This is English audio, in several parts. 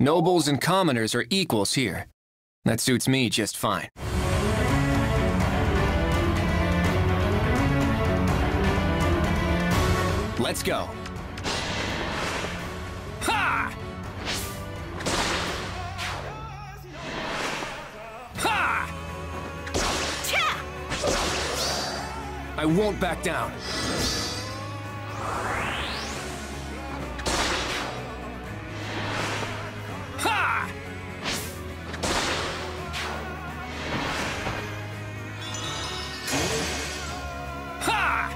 Nobles and commoners are equals here. That suits me just fine. Let's go. Ha! Ha! I won't back down. Ha! Ha!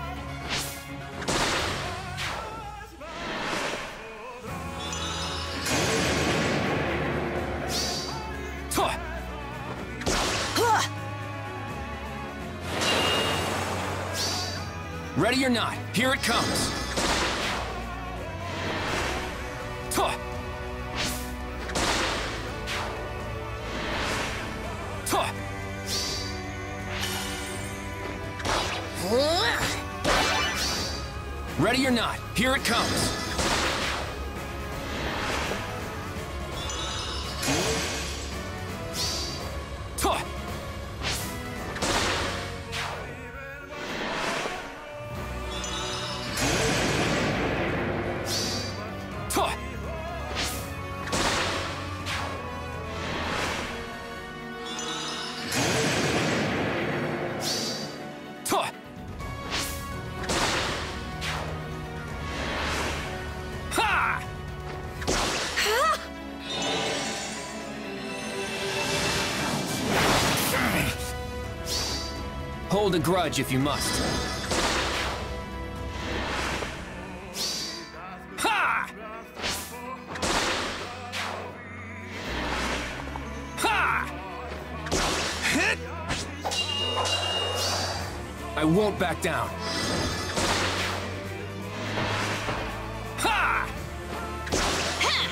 Ready or not, here it comes. Tuh. Tuh. Ready or not, here it comes. Tuh. Hold a grudge if you must. Ha! Ha! Hit! I won't back down. Ha! Ha!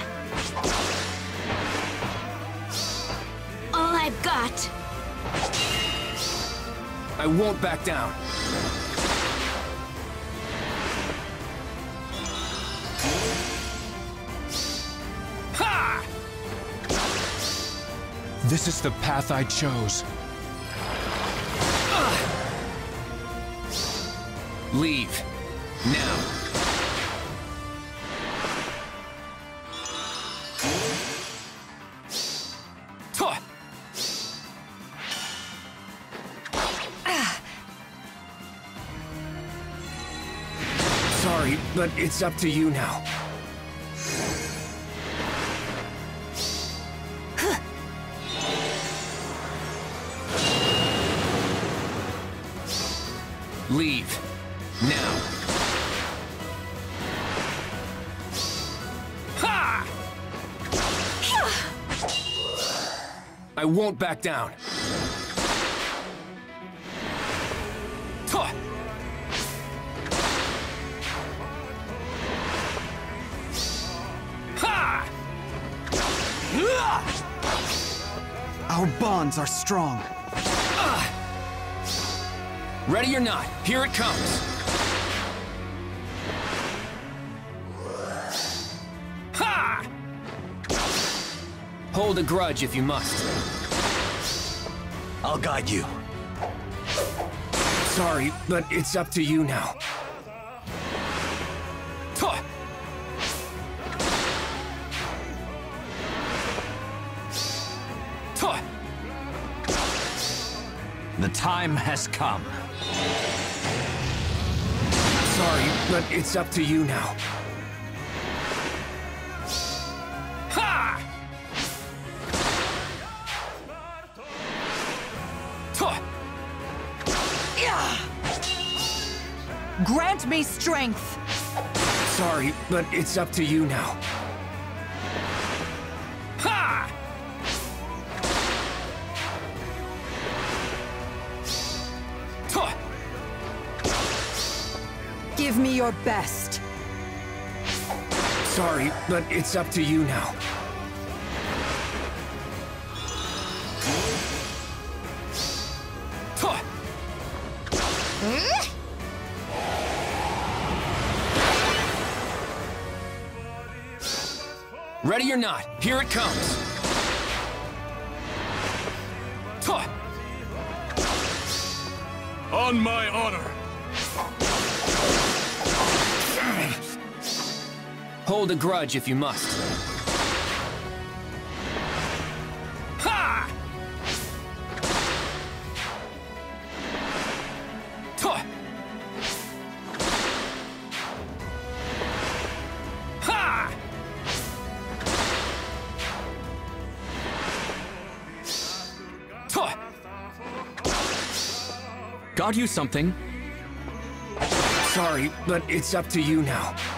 All I've got. I won't back down. Ha! This is the path I chose. Leave. Now. Tuh! Sorry, but it's up to you now. Leave. Now. Ha! I won't back down. Tuh! Ha! Our bonds are strong. Ready or not, here it comes. Ha! Hold a grudge if you must. I'll guide you. Sorry, but it's up to you now. Tuh! Tuh! The time has come. Sorry, but it's up to you now. Ha! Tuh! Grant me strength. Sorry, but it's up to you now. Ha! Tuh! Give me your best. Sorry, but it's up to you now. Tuh! Ready or not, here it comes. Tuh! On my honor. Hold a grudge if you must. Ha! Tuh! Ha! Tuh! Got you something. Sorry, but it's up to you now.